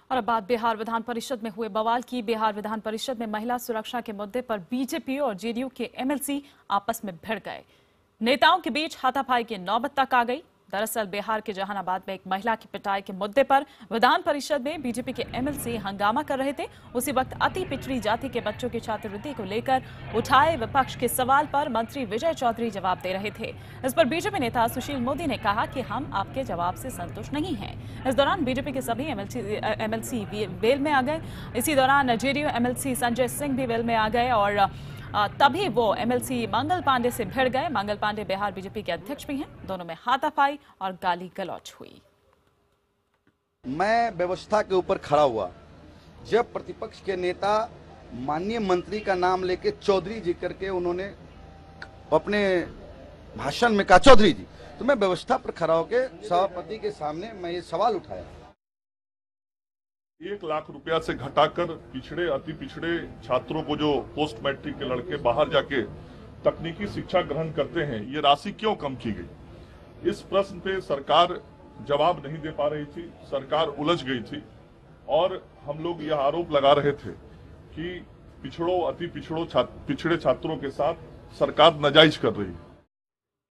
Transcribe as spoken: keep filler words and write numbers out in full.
और अब बात बिहार विधान परिषद में हुए बवाल की। बिहार विधान परिषद में महिला सुरक्षा के मुद्दे पर बीजेपी और जेडीयू के एमएलसी आपस में भिड़ गए। नेताओं के बीच हाथापाई की नौबत तक आ गई। दरअसल बिहार के जहानाबाद में एक महिला की पिटाई के मुद्दे पर विधान परिषद में बीजेपी के एमएलसी हंगामा कर रहे थे। उसी वक्त अति पिछड़ी जाति के बच्चों की छात्रवृत्ति को लेकर उठाए विपक्ष के सवाल पर मंत्री विजय चौधरी जवाब दे रहे थे। इस पर बीजेपी नेता सुशील मोदी ने कहा कि हम आपके जवाब से संतुष्ट नहीं हैं। इस दौरान बीजेपी के सभी एमएलसी एमएलसी वेल में आ गए। इसी दौरान जेडीयू एमएलसी संजय सिंह भी वेल में आ गए और तभी वो एमएलसी मंगल पांडे से भिड़ गए। मंगल पांडे बिहार बीजेपी के अध्यक्ष भी हैं। दोनों में हाथापाई और गाली गलौच हुई। मैं व्यवस्था के ऊपर खड़ा हुआ जब प्रतिपक्ष के नेता माननीय मंत्री का नाम लेके चौधरी जी करके उन्होंने अपने भाषण में कहा चौधरी जी, तो मैं व्यवस्था पर खड़ा होकर सभापति के सामने मैं ये सवाल उठाया। एक लाख रुपया से घटाकर पिछड़े अति पिछड़े छात्रों को जो पोस्ट मैट्रिक के लड़के बाहर जाके तकनीकी शिक्षा ग्रहण करते हैं, ये राशि क्यों कम की गई? इस प्रश्न पे सरकार जवाब नहीं दे पा रही थी, सरकार उलझ गई थी और हम लोग यह आरोप लगा रहे थे कि पिछड़ों अति पिछड़ों छात्र, पिछड़े छात्रों के साथ सरकार नाजायज कर रही है।